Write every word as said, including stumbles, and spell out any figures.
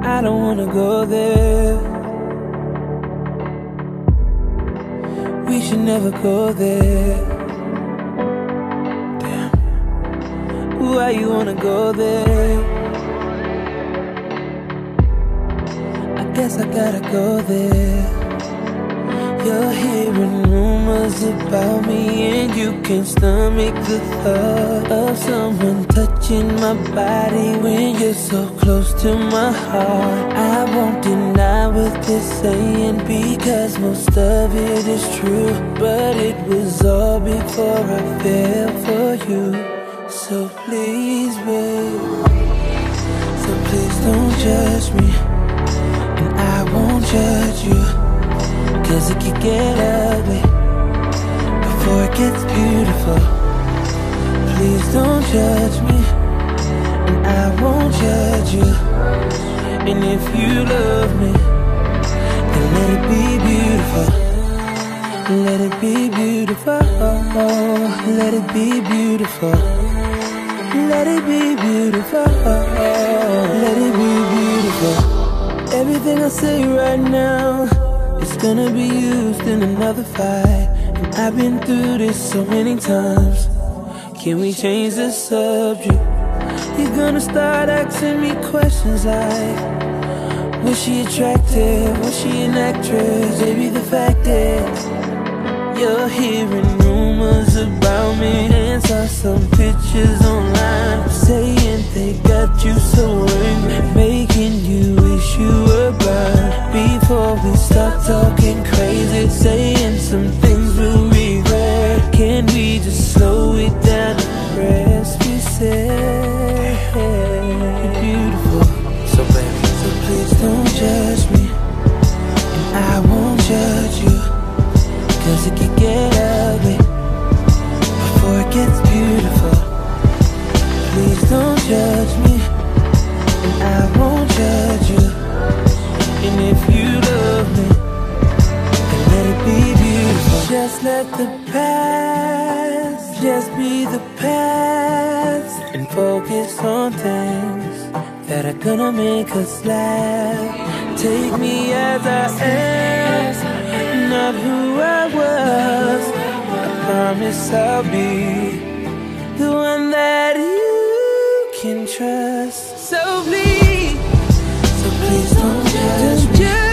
I don't wanna go there. We should never go there. Damn. Why you wanna go there? I guess I gotta go there. You're hearing rumors about me, and you can't stomach the thought of someone touching my body when you're so close to my heart. I won't deny what they're saying, because most of it is true, but it was all before I fell for you. So please, babe, so please don't judge me, and I won't judge you, 'cause it could get ugly before it gets beautiful. Please don't judge me, and I won't judge you. And if you love me, then let it be beautiful. Let it be beautiful. Let it be beautiful. Let it be beautiful. Let it be beautiful. Everything I say right now, it's gonna be used in another fight. And I've been through this so many times. Can we change the subject? You're gonna start asking me questions like, was she attractive? Was she an actress? Maybe the fact is, you're hearing rumors about me, and saw some pictures online saying they got you so angry, making you wish you were blind. Before we start talking crazy, saying some things we'll regret, can we just slow it down and rest? We said you're beautiful, so baby, so please don't judge me, and I won't judge you, 'cause it can get ugly before it gets beautiful. Please don't judge me, and I won't judge you. And if you love me, then let it be beautiful. Just let the past just be the past, and focus on things that are gonna make us laugh. Take me as I am, not who I was. I promise I'll be the one that you can trust. So please, so please don't judge me.